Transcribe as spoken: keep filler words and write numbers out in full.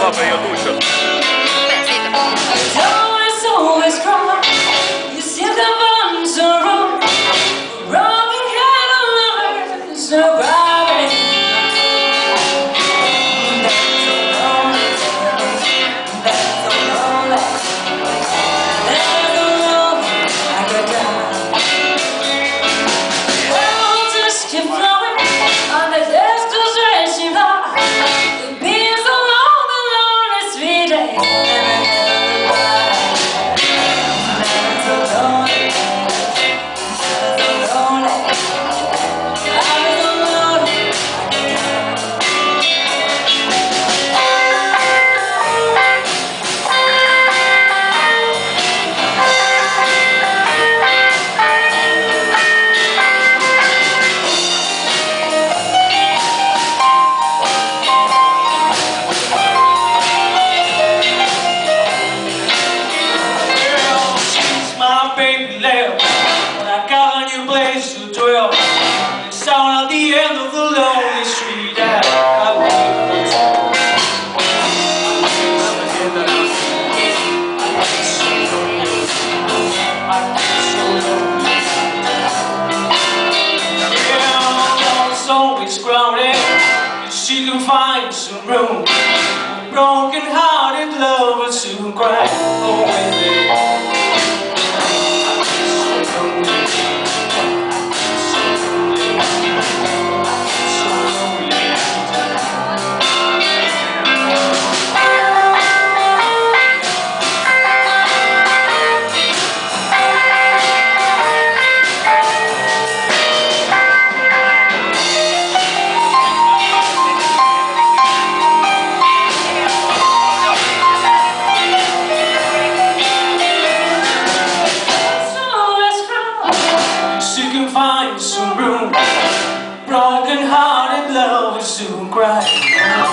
папа ее душит. When I got a new place to dwell, it's down at the end of the lonely street that I believe. Yeah, it's always crowded, and she can find some room. Broken-hearted lovers who cry away. Find some room. Broken-hearted lovers who cry.